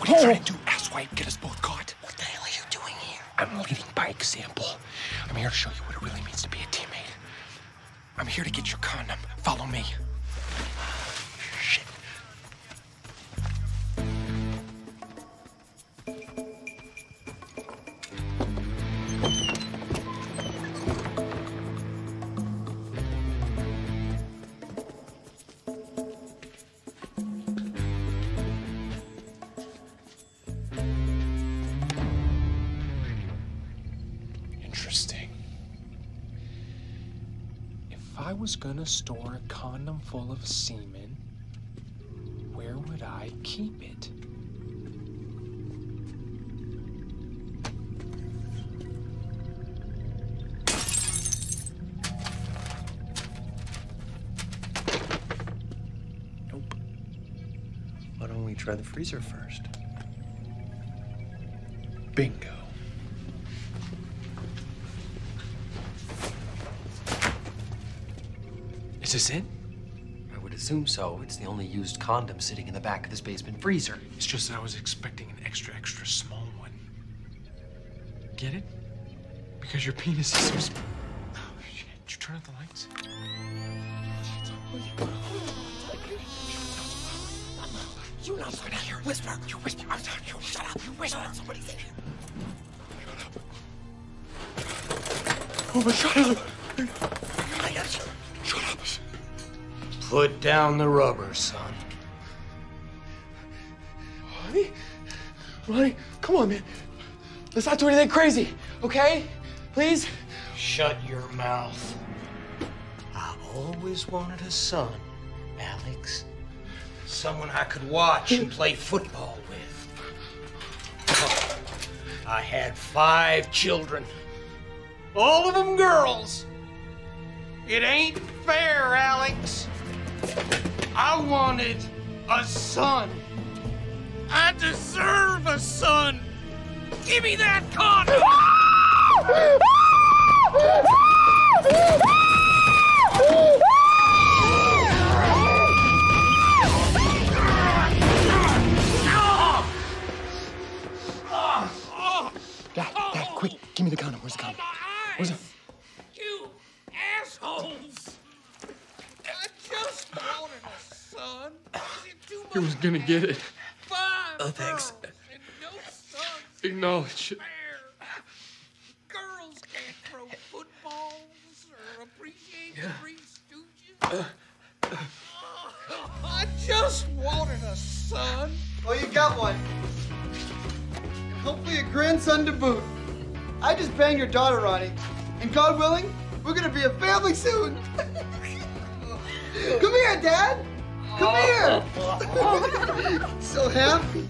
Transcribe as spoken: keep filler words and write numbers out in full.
What are you trying to do, asswipe? Get us both caught? What the hell are you doing here? I'm leading by example. I'm here to show you what it really means to be a teammate. I'm here to get your condom. Follow me. Shit. Interesting. If I was gonna store a condom full of semen, where would I keep it? Nope. Why don't we try the freezer first? Bingo. Is this it? I would assume so. It's the only used condom sitting in the back of this basement freezer. It's just that I was expecting an extra, extra small one. Get it? Because your penis is so small. Oh, shit. Did you turn off the lights? You not right here. Whisper. You whisper. I'm telling you. Shut up. You whisper. Somebody's in here. Oh, but shut up. Shut up. Put down the rubber, son. Ronnie? Ronnie, come on, man. Let's not do anything crazy, okay? Please? Shut your mouth. I always wanted a son, Alex. Someone I could watch and play football with. I had five children. All of them girls. It ain't fair, Alex. I wanted a son. I deserve a son. Give me that condom. Dad, Dad, quick, give me the condom. Where's the condom? Where's the... You assholes. I just wanted a son. Is it too much? He was gonna get it. Five Oh, thanks. girls and no sons. Acknowledge it. Fair. Girls can't throw footballs or appreciate the Three Stooges. I just wanted a son. Well, you got one. And hopefully a grandson to boot. I just banged your daughter, Ronnie. And God willing, we're gonna be a family soon. Come here, Dad. Come here. So happy.